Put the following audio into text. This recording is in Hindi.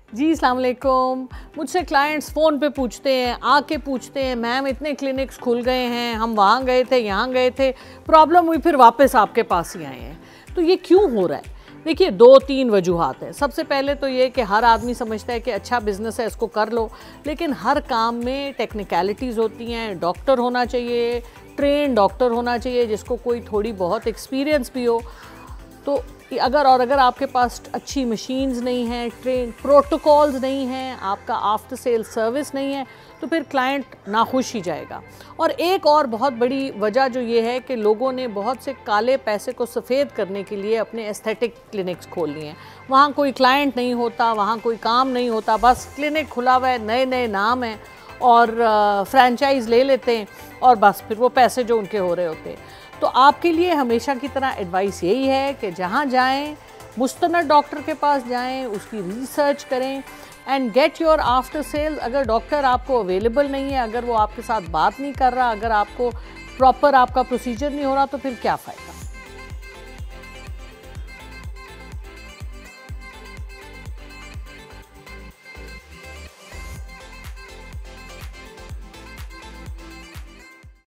जी अस्सलाम वालेकुम। मुझसे क्लाइंट्स फ़ोन पे पूछते हैं, आके पूछते हैं, मैम इतने क्लिनिक्स खुल गए हैं, हम वहाँ गए थे, यहाँ गए थे, प्रॉब्लम हुई, फिर वापस आपके पास ही आए हैं। तो ये क्यों हो रहा है? देखिए 2-3 वजूहात हैं। सबसे पहले तो ये कि हर आदमी समझता है कि अच्छा बिज़नेस है, इसको कर लो, लेकिन हर काम में टेक्निकलिटीज़ होती हैं। डॉक्टर होना चाहिए, ट्रेन डॉक्टर होना चाहिए जिसको कोई थोड़ी बहुत एक्सपीरियंस भी हो। तो अगर आपके पास अच्छी मशीन्स नहीं हैं, ट्रेन प्रोटोकॉल्स नहीं हैं, आपका आफ्टर सेल सर्विस नहीं है, तो फिर क्लाइंट नाखुश ही जाएगा। और एक और बहुत बड़ी वजह जो ये है कि लोगों ने बहुत से काले पैसे को सफ़ेद करने के लिए अपने एस्थेटिक क्लिनिक्स खोल लिए हैं। वहाँ कोई क्लाइंट नहीं होता, वहाँ कोई काम नहीं होता, बस क्लिनिक खुला हुआ है, नए नए नाम हैं और फ्रेंचाइज ले लेते हैं और बस फिर वो पैसे जो उनके हो रहे होते हैं। तो आपके लिए हमेशा की तरह एडवाइस यही है कि जहाँ जाएं मुस्तनद डॉक्टर के पास जाएं, उसकी रिसर्च करें and get your after sales. अगर डॉक्टर आपको अवेलेबल नहीं है, अगर वो आपके साथ बात नहीं कर रहा, अगर आपको प्रॉपर आपका प्रोसीजर नहीं हो रहा, तो फिर क्या फ़ायदा।